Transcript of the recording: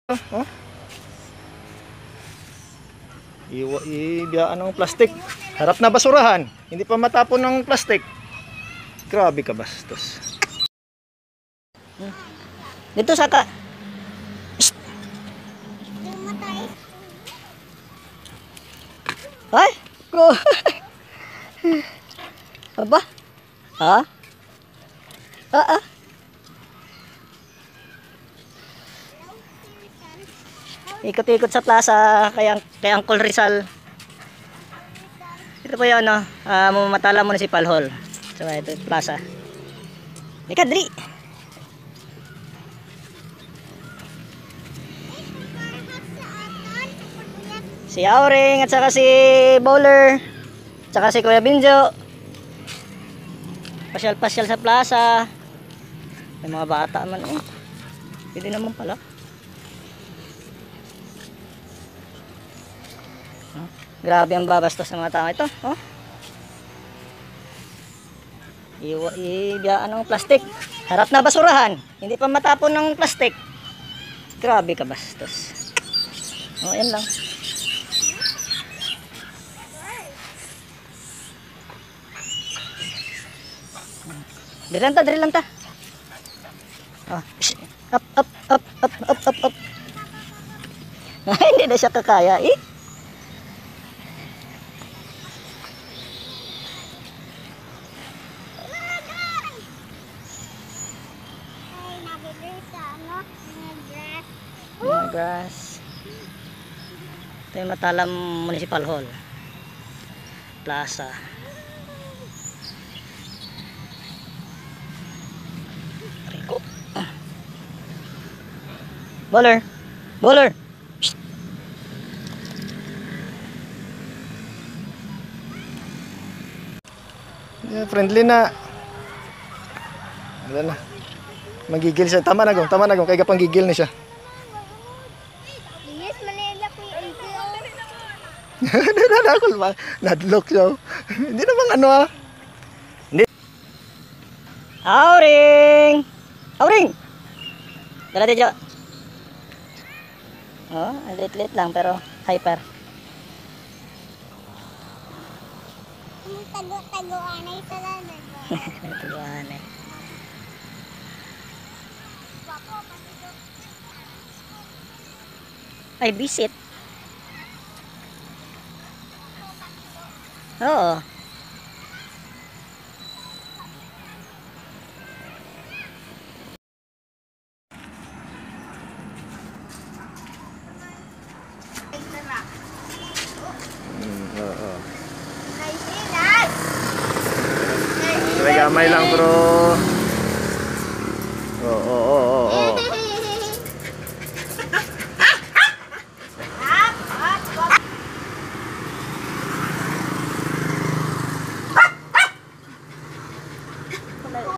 Oh, ibiyaan ng plastic. Harap na basurahan. Hindi pa matapon ng plastic. Grabe ka bastos. Dito sa ka. Ay, ko. Apa? Ha? Ah. Ikot-ikot sa plaza kay Uncle Rizal. Ito po 'yung Matala Municipal Hall. So ito plaza. Ika dri. Si Auring at saka si Bowler, at saka si Kuya Binjo. Pasyal-pasyal sa plaza. May mga bata man oh. Pwede naman pala. Grabe ang babastos ng mga tao ito. Oh. Ibiyaan ng plastic. Harap na basurahan. Hindi pa matapon ng plastic. Grabe ka bastos. Oh, yan lang. Diri lang ta. Oh, up. Hindi na siya kakaya eh. Grass. Ito yung Matala Municipal Hall Plaza. Rico. Bowler. Yeah, friendly na. Wala na. Magigil siya. Tama na gong. Kaya pang gigil na siya. Nanakol ba? Nadlock siya. Hindi naman ano ah. Hindi. Auring! Dala dito. Oh, lit lang pero hyper. Tago-tagoan ay talaga. Taguan eh. Ay, visit. Oo. Oo. Gamay lang bro.